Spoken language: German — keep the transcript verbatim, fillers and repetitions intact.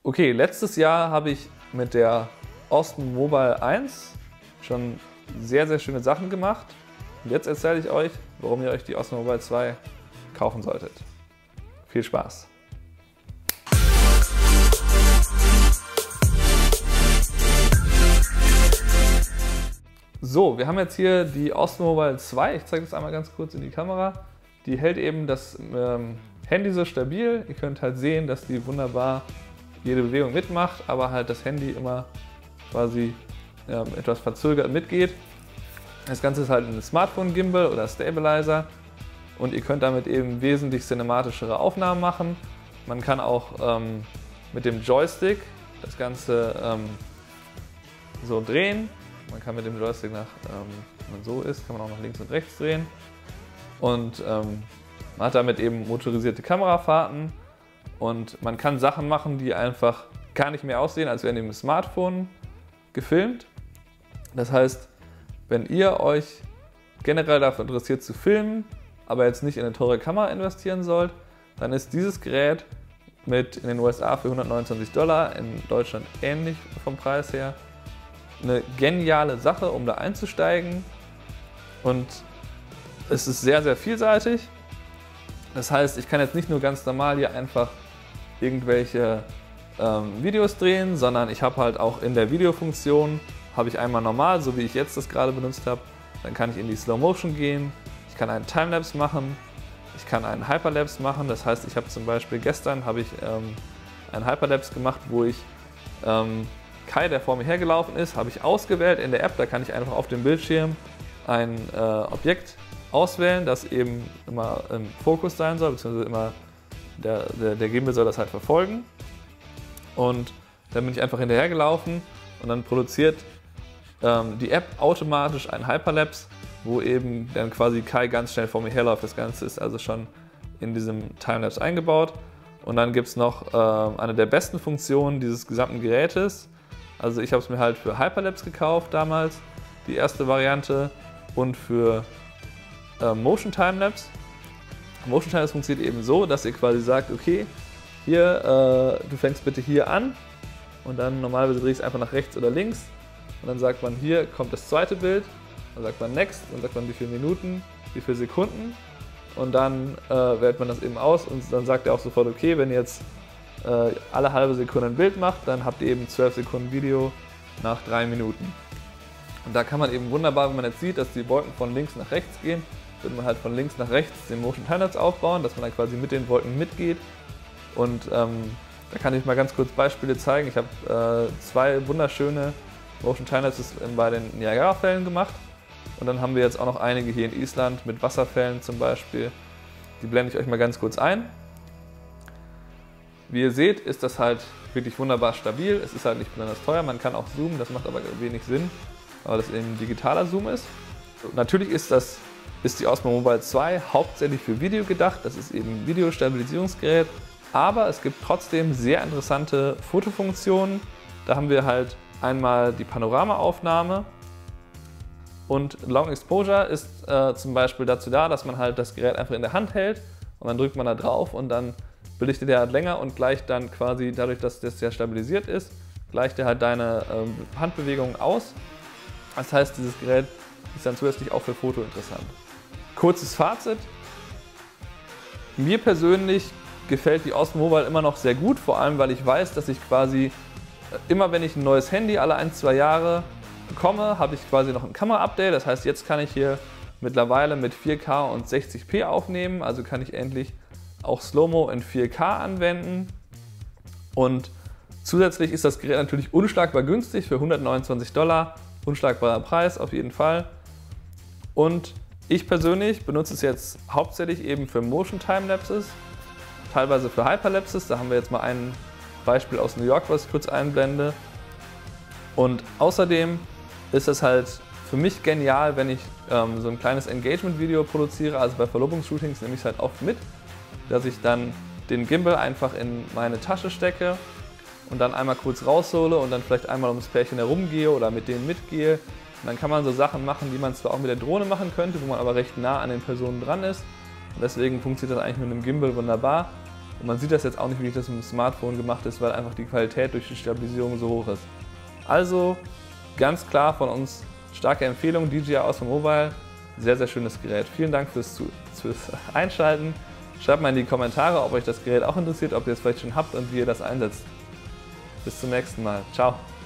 Okay, letztes Jahr habe ich mit der Osmo Mobile eins schon sehr, sehr schöne Sachen gemacht. Und jetzt erzähle ich euch, warum ihr euch die Osmo Mobile zwei kaufen solltet. Viel Spaß! So, wir haben jetzt hier die Osmo Mobile zwei. Ich zeige das einmal ganz kurz in die Kamera. Die hält eben das ähm, Handy so stabil. Ihr könnt halt sehen, dass die wunderbar jede Bewegung mitmacht, aber halt das Handy immer quasi ähm, etwas verzögert mitgeht. Das Ganze ist halt ein Smartphone-Gimbal oder Stabilizer und ihr könnt damit eben wesentlich cinematischere Aufnahmen machen. Man kann auch ähm, mit dem Joystick das Ganze ähm, so drehen. Man kann mit dem Joystick, nach, ähm, wenn man so ist, kann man auch nach links und rechts drehen. Und ähm, man hat damit eben motorisierte Kamerafahrten und man kann Sachen machen, die einfach gar nicht mehr aussehen, als wären die mit dem Smartphone gefilmt. Das heißt, wenn ihr euch generell dafür interessiert zu filmen, aber jetzt nicht in eine teure Kamera investieren sollt, dann ist dieses Gerät mit in den U S A für hundertneunundzwanzig Dollar, in Deutschland ähnlich vom Preis her, eine geniale Sache, um da einzusteigen, und es ist sehr, sehr vielseitig. Das heißt, ich kann jetzt nicht nur ganz normal hier einfach irgendwelche ähm, Videos drehen, sondern ich habe halt auch in der Videofunktion, habe ich einmal normal, so wie ich jetzt das gerade benutzt habe, dann kann ich in die Slow Motion gehen, ich kann einen Timelapse machen, ich kann einen Hyperlapse machen. Das heißt, ich habe zum Beispiel gestern habe ich ähm, einen Hyperlapse gemacht, wo ich ähm, Kai, der vor mir hergelaufen ist, habe ich ausgewählt in der App. Da kann ich einfach auf dem Bildschirm ein äh, Objekt auswählen, das eben immer im Fokus sein soll, beziehungsweise immer der, der, der Gimbal soll das halt verfolgen. Und dann bin ich einfach hinterhergelaufen und dann produziert ähm, die App automatisch einen Hyperlapse, wo eben dann quasi Kai ganz schnell vor mir herläuft. Das Ganze ist also schon in diesem Timelapse eingebaut. Und dann gibt es noch äh, eine der besten Funktionen dieses gesamten Gerätes. Also ich habe es mir halt für Hyperlapse gekauft damals, die erste Variante, und für äh, Motion Timelapse. Motion Timelapse funktioniert eben so, dass ihr quasi sagt, okay, hier, äh, du fängst bitte hier an, und dann normalerweise drehe ich es einfach nach rechts oder links, und dann sagt man, hier kommt das zweite Bild, dann sagt man Next, dann sagt man wie viele Minuten, wie viele Sekunden, und dann äh, wählt man das eben aus, und dann sagt er auch sofort, okay, wenn ihr jetzt äh, alle halbe Sekunde ein Bild macht, dann habt ihr eben zwölf Sekunden Video nach drei Minuten. Und da kann man eben wunderbar, wenn man jetzt sieht, dass die Wolken von links nach rechts gehen, wird man halt von links nach rechts den Motion Timelapse aufbauen, dass man dann quasi mit den Wolken mitgeht. Und ähm, da kann ich mal ganz kurz Beispiele zeigen. Ich habe äh, zwei wunderschöne Motion Timelapses bei den Niagara-Fällen gemacht. Und dann haben wir jetzt auch noch einige hier in Island mit Wasserfällen zum Beispiel. Die blende ich euch mal ganz kurz ein. Wie ihr seht, ist das halt wirklich wunderbar stabil. Es ist halt nicht besonders teuer, man kann auch zoomen, das macht aber wenig Sinn, weil das eben digitaler Zoom ist. Natürlich ist, das, ist die Osmo Mobile zwei hauptsächlich für Video gedacht, das ist eben ein Videostabilisierungsgerät, aber es gibt trotzdem sehr interessante Fotofunktionen. Da haben wir halt einmal die Panoramaaufnahme, und Long Exposure ist äh, zum Beispiel dazu da, dass man halt das Gerät einfach in der Hand hält und dann drückt man da drauf und dann belichtet er halt länger und gleicht dann quasi, dadurch, dass das ja stabilisiert ist, gleicht er halt deine ähm, Handbewegungen aus. Das heißt, dieses Gerät ist dann zusätzlich auch für Foto interessant. Kurzes Fazit. Mir persönlich gefällt die Osmo Mobile immer noch sehr gut, vor allem weil ich weiß, dass ich quasi immer, wenn ich ein neues Handy alle ein, zwei Jahre bekomme, habe ich quasi noch ein Kamera-Update. Das heißt, jetzt kann ich hier mittlerweile mit vier K und sechzig p aufnehmen, also kann ich endlich auch Slow-Mo in vier K anwenden, und zusätzlich ist das Gerät natürlich unschlagbar günstig für hundertneunundzwanzig Dollar, unschlagbarer Preis auf jeden Fall. Und ich persönlich benutze es jetzt hauptsächlich eben für Motion Timelapses, teilweise für Hyperlapses. Da haben wir jetzt mal ein Beispiel aus New York, was ich kurz einblende. Und außerdem ist es halt für mich genial, wenn ich ähm, so ein kleines Engagement-Video produziere, also bei Verlobungsshootings nehme ich es halt oft mit, dass ich dann den Gimbal einfach in meine Tasche stecke und dann einmal kurz raushole und dann vielleicht einmal ums Pärchen herumgehe oder mit denen mitgehe. Und dann kann man so Sachen machen, die man zwar auch mit der Drohne machen könnte, wo man aber recht nah an den Personen dran ist. Und deswegen funktioniert das eigentlich mit einem Gimbal wunderbar. Und man sieht das jetzt auch nicht, wie das mit dem Smartphone gemacht ist, weil einfach die Qualität durch die Stabilisierung so hoch ist. Also ganz klar von uns starke Empfehlung, D J I Osmo Mobile. Sehr, sehr schönes Gerät. Vielen Dank fürs, fürs Einschalten. Schreibt mal in die Kommentare, ob euch das Gerät auch interessiert, ob ihr es vielleicht schon habt und wie ihr das einsetzt. Bis zum nächsten Mal. Ciao.